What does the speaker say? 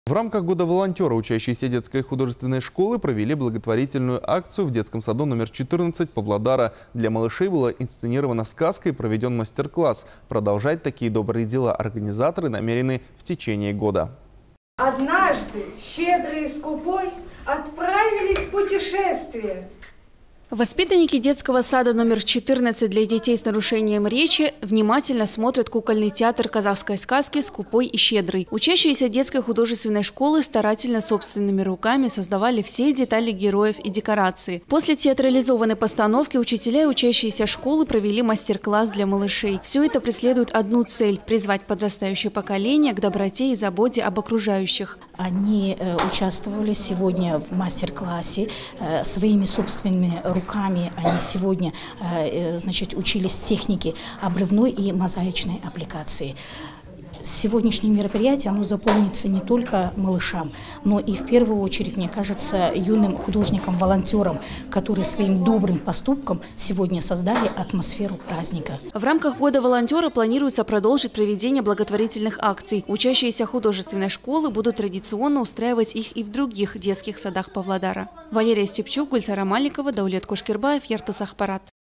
В рамках года волонтера учащиеся детской художественной школы провели благотворительную акцию в детском саду номер 14 Павлодара. Для малышей была инсценирована сказка и проведен мастер-класс. Продолжать такие добрые дела организаторы намерены в течение года. Однажды щедрый и скупой отправились в путешествие. Воспитанники детского сада номер 14 для детей с нарушением речи внимательно смотрят кукольный театр казахской сказки «Скупой и щедрый». Учащиеся детской художественной школы старательно собственными руками создавали все детали героев и декорации. После театрализованной постановки учителя и учащиеся школы провели мастер-класс для малышей. Все это преследует одну цель – призвать подрастающее поколение к доброте и заботе об окружающих. Они участвовали сегодня в мастер-классе своими собственными руками. Они сегодня учились технике обрывной и мозаичной аппликации. Сегодняшнее мероприятие оно запомнится не только малышам, но и в первую очередь, мне кажется, юным художникам-волонтерам, которые своим добрым поступком сегодня создали атмосферу праздника. В рамках года волонтера планируется продолжить проведение благотворительных акций. Учащиеся художественной школы будут традиционно устраивать их и в других детских садах Павлодара. Валерия Степчук, Гульсара Маликова, Даулет Кошкербаев, Яртас Ахпарат.